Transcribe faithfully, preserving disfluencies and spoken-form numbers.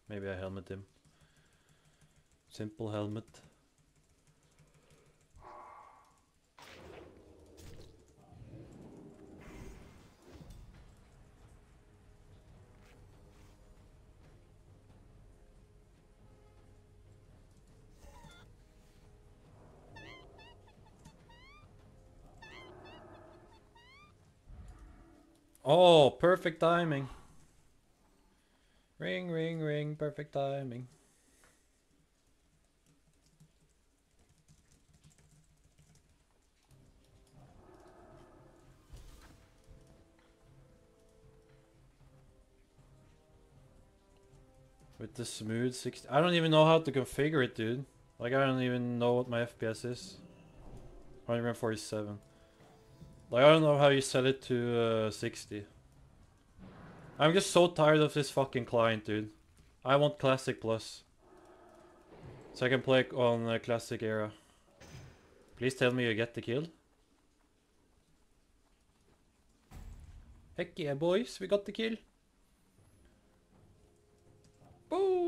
Maybe I helmet him. Simple helmet. Oh, perfect timing. Ring, ring, ring, perfect timing. With the smooth sixty. I don't even know how to configure it, dude. Like, I don't even know what my F P S is. one forty-seven. Like, I don't know how you set it to uh, sixty. I'm just so tired of this fucking client, dude. I want Classic Plus. So I can play on uh, Classic era. Please tell me you get the kill. Heck yeah, boys. We got the kill. Boom!